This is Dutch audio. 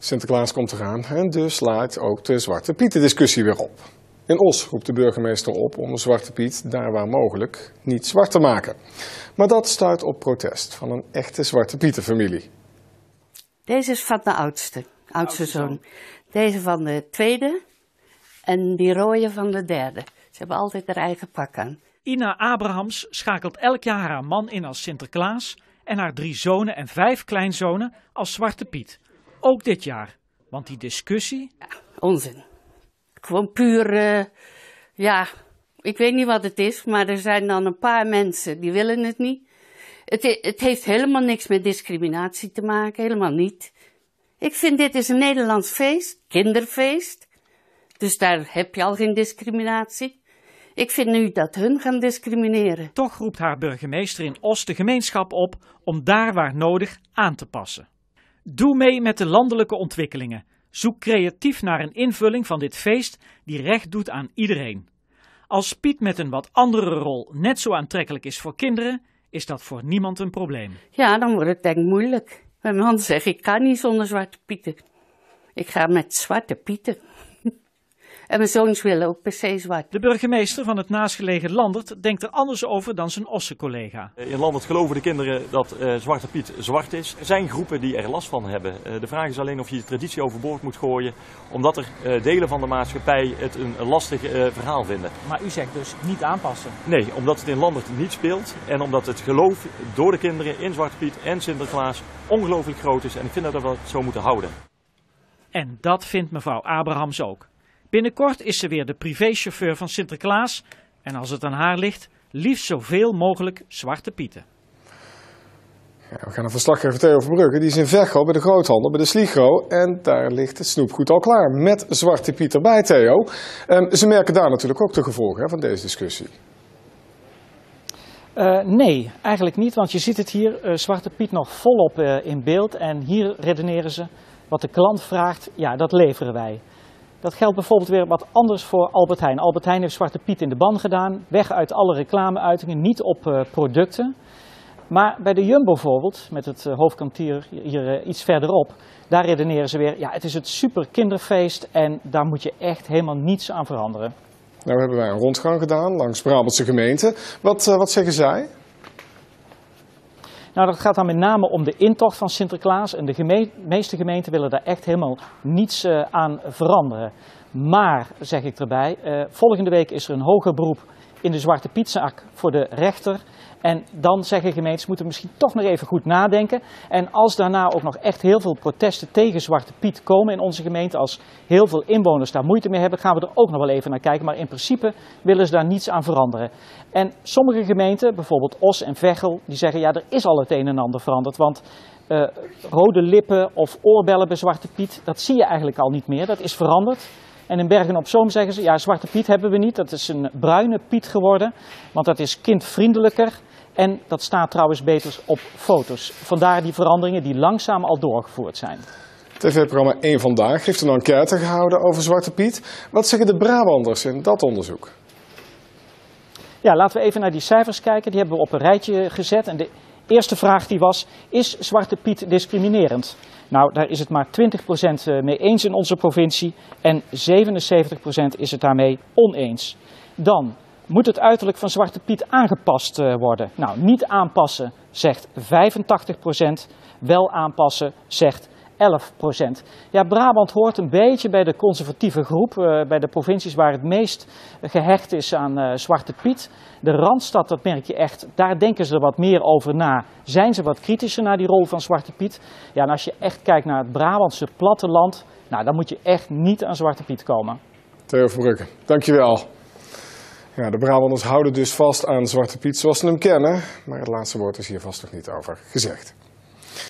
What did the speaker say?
Sinterklaas komt eraan en dus laat ook de Zwarte Pieten discussie weer op. In Os roept de burgemeester op om Zwarte Piet daar waar mogelijk niet zwart te maken. Maar dat stuit op protest van een echte Zwarte Pietenfamilie. Deze is van de oudste zoon. Deze van de tweede en die rode van de derde. Ze hebben altijd haar eigen pak aan. Ina Abrahams schakelt elk jaar haar man in als Sinterklaas en haar 3 zonen en 5 kleinzonen als Zwarte Piet. Ook dit jaar, want die discussie... Ja, onzin. Gewoon puur, ik weet niet wat het is, maar er zijn dan een paar mensen die willen het niet. Het heeft helemaal niks met discriminatie te maken, helemaal niet. Ik vind dit is een Nederlands feest, kinderfeest. Dus daar heb je al geen discriminatie. Ik vind nu dat hun gaan discrimineren. Toch roept haar burgemeester in Os de gemeenschap op om daar waar nodig aan te passen. Doe mee met de landelijke ontwikkelingen. Zoek creatief naar een invulling van dit feest die recht doet aan iedereen. Als Piet met een wat andere rol net zo aantrekkelijk is voor kinderen, is dat voor niemand een probleem. Ja, dan wordt het denk ik moeilijk. Mijn man zegt, ik ga niet zonder Zwarte Pieten. Ik ga met Zwarte Pieten. En mijn zoons willen ook per se zwart. De burgemeester van het naastgelegen Landert denkt er anders over dan zijn Osse collega. In Landert geloven de kinderen dat Zwarte Piet zwart is. Er zijn groepen die er last van hebben. De vraag is alleen of je de traditie overboord moet gooien, omdat er delen van de maatschappij het een lastig verhaal vinden. Maar u zegt dus niet aanpassen? Nee, omdat het in Landert niet speelt en omdat het geloof door de kinderen in Zwarte Piet en Sinterklaas ongelooflijk groot is. En ik vind dat we het zo moeten houden. En dat vindt mevrouw Abrahams ook. Binnenkort is ze weer de privéchauffeur van Sinterklaas en als het aan haar ligt, liefst zoveel mogelijk Zwarte Pieten. Ja, we gaan naar verslaggever Theo Verbrugge, die is in Veghel bij de groothandel, bij de Sligro. En daar ligt het snoepgoed al klaar met Zwarte Piet erbij, Theo. Ze merken daar natuurlijk ook de gevolgen van deze discussie. Nee, eigenlijk niet, want je ziet het hier, Zwarte Piet nog volop in beeld. En hier redeneren ze, wat de klant vraagt, ja, dat leveren wij. Dat geldt bijvoorbeeld weer wat anders voor Albert Heijn. Albert Heijn heeft Zwarte Piet in de ban gedaan, weg uit alle reclameuitingen, niet op producten. Maar bij de Jumbo bijvoorbeeld, met het hoofdkwartier hier iets verderop, daar redeneren ze weer, ja, het is het super kinderfeest en daar moet je echt helemaal niets aan veranderen. Nou hebben wij een rondgang gedaan langs Brabantse gemeenten. Wat zeggen zij? Nou, dat gaat dan met name om de intocht van Sinterklaas en de meeste gemeenten willen daar echt helemaal niets aan veranderen. Maar, zeg ik erbij, volgende week is er een hoger beroep in de Zwarte Pietzaak voor de rechter. En dan zeggen gemeentes, moeten misschien toch nog even goed nadenken. En als daarna ook nog echt heel veel protesten tegen Zwarte Piet komen in onze gemeente, als heel veel inwoners daar moeite mee hebben, gaan we er ook nog wel even naar kijken. Maar in principe willen ze daar niets aan veranderen. En sommige gemeenten, bijvoorbeeld Os en Veghel, die zeggen, ja, er is al het een en ander veranderd. Want rode lippen of oorbellen bij Zwarte Piet, dat zie je eigenlijk al niet meer. Dat is veranderd. En in Bergen-op-Zoom zeggen ze, ja, Zwarte Piet hebben we niet. Dat is een bruine Piet geworden, want dat is kindvriendelijker. En dat staat trouwens beter op foto's. Vandaar die veranderingen die langzaam al doorgevoerd zijn. TV-programma 1 Vandaag heeft een enquête gehouden over Zwarte Piet. Wat zeggen de Brabanders in dat onderzoek? Ja, laten we even naar die cijfers kijken. Die hebben we op een rijtje gezet. En de eerste vraag die was, is Zwarte Piet discriminerend? Nou, daar is het maar 20% mee eens in onze provincie en 77% is het daarmee oneens. Dan moet het uiterlijk van Zwarte Piet aangepast worden. Nou, niet aanpassen zegt 85%, wel aanpassen zegt 11%. Ja, Brabant hoort een beetje bij de conservatieve groep, bij de provincies waar het meest gehecht is aan Zwarte Piet. De Randstad, dat merk je echt, daar denken ze er wat meer over na. Zijn ze wat kritischer naar die rol van Zwarte Piet? Ja, en als je echt kijkt naar het Brabantse platteland, nou, dan moet je echt niet aan Zwarte Piet komen. Theo Verbrugge, dankjewel. Ja, de Brabanders houden dus vast aan Zwarte Piet zoals ze hem kennen, maar het laatste woord is hier vast nog niet over gezegd.